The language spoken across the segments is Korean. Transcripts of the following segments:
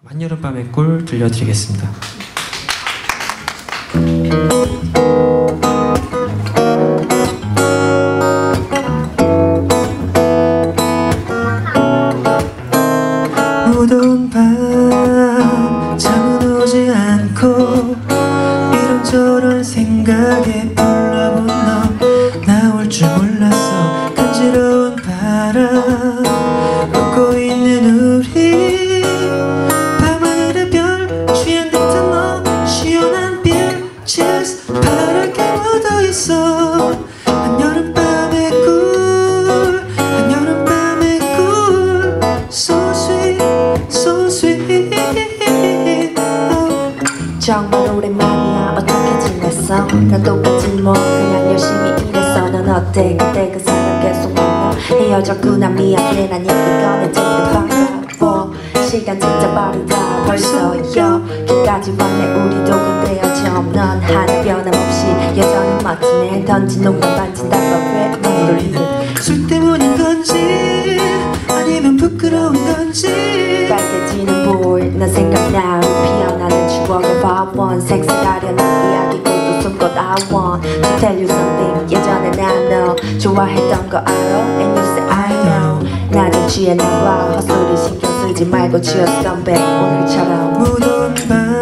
한여름밤의 꿀 들려드리겠습니다. 무더운 밤 잠은 오지 않고 이런저런 생각에 불러본 너 나올 줄 몰랐어. 간지러운 바람 웃고 있는 우리 밤하늘의 별 취한 듯한 너 시원한 빛 Cheers 바람에 묻어있어. 한여름밤의 꿀 한여름밤의 꿀 So sweet So sweet 정말 오랜만이야. 어떻게 지냈어? 난 똑같지 뭐 그냥 열심히 일했어. 넌 어때? 그때 그 사람 계속 만나 헤어졌구나 미안해. 난 얘기 꺼내질 때 반가워. 시간 진짜 빠르다 벌써 여기까지 왔네. 우리도 근데 여점 넌 하나 변함없이 여전히 멋지네. 던진 농담 반진 답답해 맴돌리는 술 때문인 건지 아니면 부끄러운 건지 빨개지는 볼 난 생각나. 우리 피어나는 추억의 화원 색색아련한 이야기고 또 숨꽃 I want to tell you something. 예전에 난 너 좋아했던 거 알아? And you say I know. 나 좀 취했나봐. 헛소리 신경 쓰지 말고 Cheers come back 오늘처럼. 무더운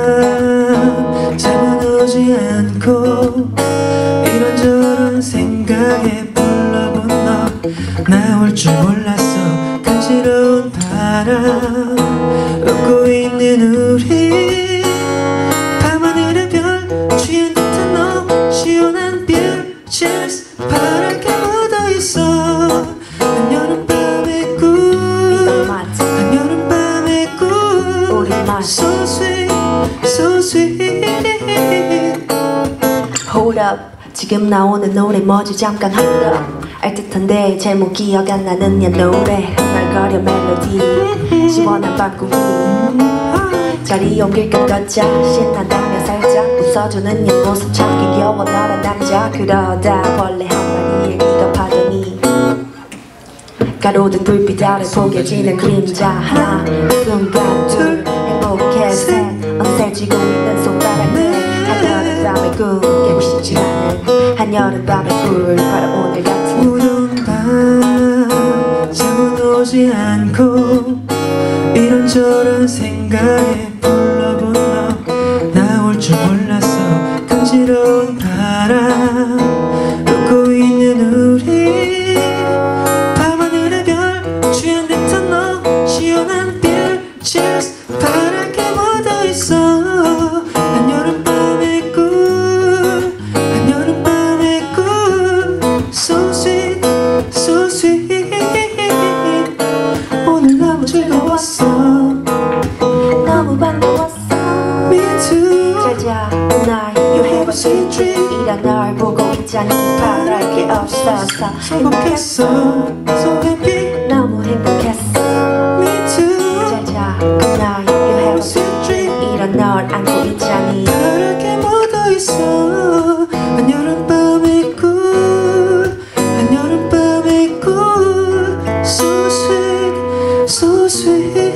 밤 잠은 오지 않고 이런저런 생각에 불러본 너 나올 줄 몰랐어. 간지러운 바람 웃고 있는 우리 밤하늘의 별 취한 듯한 너 시원한 빛 Cheers 바람에 묻어있어. 한여름밤의 꿀 한여름밤의 꿀 우리 맛 So sweet So sweet Hold up 지금 나오는 노래 뭐지 잠깐 hold up. 알듯한데 제목 기억 안 나는 옛 노래 흥얼거려 멜로디 시원한 밤꾸기 자리 옮길 것 같자 신난다며 살짝 웃어주는 옛 모습 찾기 겨워 너란 남자. 그러다 벌레 한 마리에 기겁하더니 가로등 불빛 아래 포개지는 그림자 하나 순간 둘 행복해 셋 언제지고 있는 손가락에 한여름밤의 꿀 깨고 싶지 않은 한여름밤의 꿀 바로 오늘 같은 무더운 밤 잠은 오지 않고 이런저런 생각에 불러본 너 나올 줄 몰랐어. 간지러운 바람 웃고 있는 우리 밤하늘의 별 취한 듯한 너 시원한 빛 Cheers 바람에 묻어있어. 한여름밤의 꿀 한여름밤의 꿀 So sweet So sweet 오늘 너무 즐거웠어. 너무 반가웠어. Me too 잘자 tonight You have a sweet dream 이런 널 보고 있자니 바랄 게 없었어. 행복했어 So happy 너무 행복했어. Me too 잘자 tonight You have a sweet dream 이런 널 안고 있자니 바람에 묻어있어. 한여름밤의 꿀 한여름밤의 꿀 So sweet So sweet